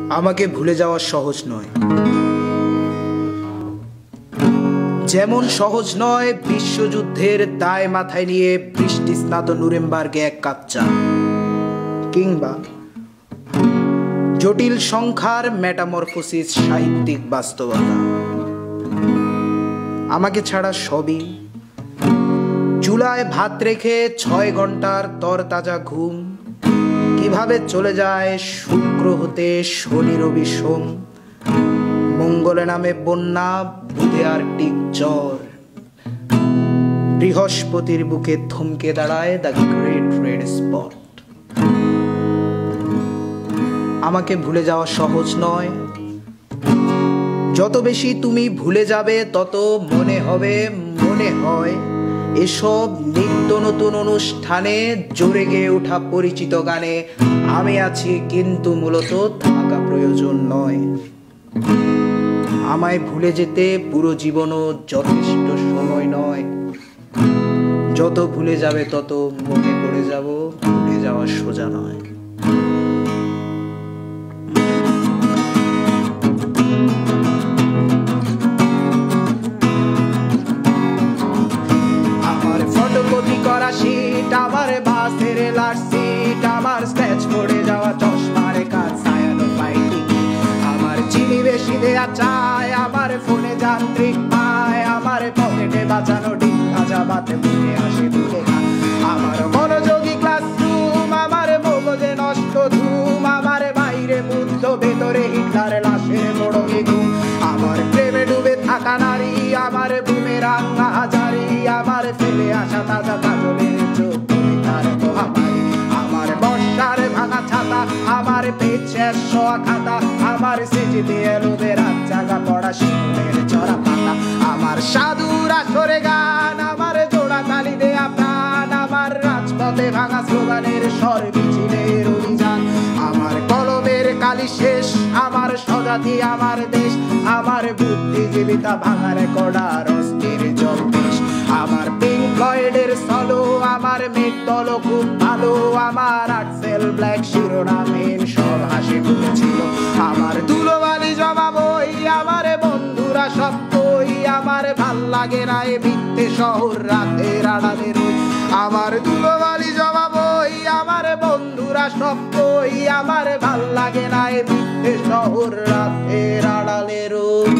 আমাকে ভুলে যাওয়া সহজ নয়, যেমন সহজ নয় বিশ্বযুদ্ধের দায় মাথায় নিয়ে বৃষ্টি স্নাত নুরেমবার্গে এক কাপ চা, কিংবা জটিল সংখ্যার মেটামরফোসিস সাহিত্যিক বাস্তবতা। আমাকে ছাড়া সবই, চুলায় ভাত রেখে 6 ঘন্টার তরতাজা ঘুম, কিভাবে চলে যায় শুক্র হতে শনি রবি সোম, মঙ্গলে নামে বন্যা, বুধে আর্কটিক জ্বর, বৃহস্পতির বুকে থমকে দাঁড়ায় দ্য গ্রেট রেড স্পট। আমাকে ভুলে যাওয়া সহজ নয়, যত বেশি তুমি ভুলে যাবে তত মনে হয় এসব নিত্য নতুন অনুষ্ঠানে জোরে গেয়ে ওঠা পরিচিত গানে আমি আছি, কিন্তু মূলত থাকা প্রয়োজন নয়। আমায় ভুলে যেতে পুরো জীবনও যথেষ্ট সময় নয়, যত ভুলে যাবে তত মনে পড়ে যাব, ভুলে যাওয়া সোজা নয়। আমার ফটোকপি করা শীট, আমার বাসের লাস্ট সিট, আমার স্ক্র্যাচ পড়ে যাওয়া চশমার কাজ, সায়ানো ফাইটিং, আমার চিনি বেশি দেয়া চায়, আমার ফোনে যান্ত্রিক পায়, আমার পকেটে বাঁচানো ডিম ভাজা বাতে বুকে আসে ভুলে না, আমার মনোযোগী ক্লাসরুম, আমার মগজে নষ্ট ধুম, আমার বাইরে বুদ্ধ ভেতরে হিটলার লাশের মোড়কে ঘুম, আমার প্রেমে ডুবে থাকা নারী, আমার বুমেরাং হাজারি, আমার ফেলে আসা তাজা কাজলের চোখ তার মহামারী, আমার বর্ষার ভাঙা ছাতা, আমার পেট শেষ শোয়া খাতা, আমার সেজিতে এলোদের জায়গা পড়া শিশুদের চড়া পাতা, আমার সাধুর আসরে গান, আমার জোড়া তালি দেয়া প্রাণ, আমার রাজপথে ভাঙা স্লোগানের স্বর মিছিলের অভিযান, আমার কলমের কালি শেষ, আমার স্বজাতি, আমার দেশ, আমার বুদ্ধিজীবিতা ভাঙা রেকর্ডার অস্থির জম্পেশ, আমার পিঙ্ক ফ্লয়েডের সলো, আমার মেট দল খুব ভালো, আমার আর্টসেল ব্ল্যাক শিরোনামহীন সব হাসি খুলেছিল, আমার ধুলোবালি জমা বই, আমার বন্ধুরা সব কই, আমার ভাল লাগে না এ মিথ্যে শহর রাতের আড়ালে রই, আমার ধুলোবালি জমা বই, আমার বন্ধুরা সব কই, আমার ভাল লাগে না এ মিথ্যে শহর রাতের আড়ালে রই।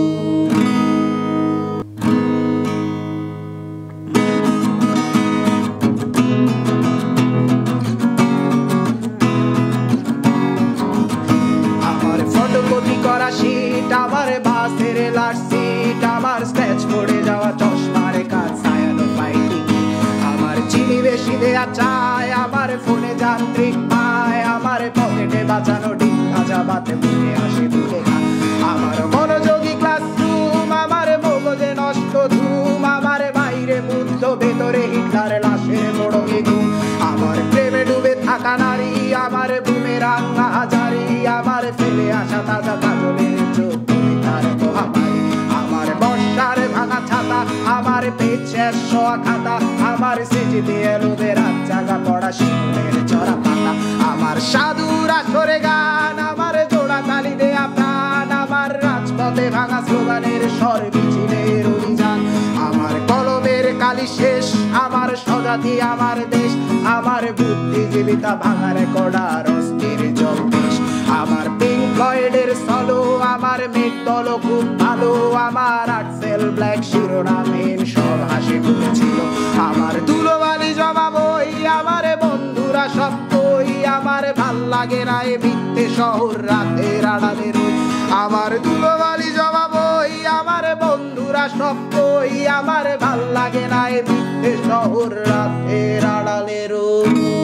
ফটোকপি করা শীট, আমার বাসের লাস্ট সিট, আমার স্ক্র্যাচ পড়ে যাওয়া চশমার কাজ, সায়ানো ফাইটিং, আমার চিনি বেশি দেয়া চায়, আমার ফোনে যান্ত্রিক পায়, আমার পকেটে বাঁচানো ডিম ভাজা বাতে বুকে আসে ভুলে না, আমার মনোযোগী ক্লাসরুম, আমার মগজে নষ্ট ধুম, আমার বাইরে বুদ্ধ ভেতরে হিটলার লাশের মোড়কে ঘুম, আমার প্রেমে ডুবে থাকা নারী, আমার বুমেরাং হাজারি, আমার ফেলে আসা তাজা কাজলের চোখ তার মহামারী, আমার বর্ষার ভাঙা ছাতা, আমার পেট শেষ শোয়া খাতা, আমার সেজিতে এলোদের জায়গা পড়া শিশুদের চড়া পাতা, আমার সাধুর আসরে গান, আমার জোড়া তালি দেয়া প্রাণ, আমার রাজপথে ভাঙা স্লোগানের স্বর মিছিলের অভিযান, আমার কলমের কালি শেষ, আমার স্বজাতি, আমার দেশ, আমার বুদ্ধিজীবিতা ভাঙা রেকর্ডার অস্থির জম্পেশ, আমার পিঙ্ক ফ্লয়েডের সলো, আমার মেট দল খুব ভালো, আমার আর্টসেল ব্ল্যাক শিরোনামহীন সব হাসি খুলেছিল, আমার ধুলোবালি জমা বই, আমার বন্ধুরা সব কই, আমার ভাল লাগে না এ মিথ্যে শহর রাতের আড়ালে রই, আমার ধুলোবালি জমা বই, আমার বন্ধুরা সব কই, আমার ভাল লাগে না এ মিথ্যে শহর রাতের আড়ালে রই।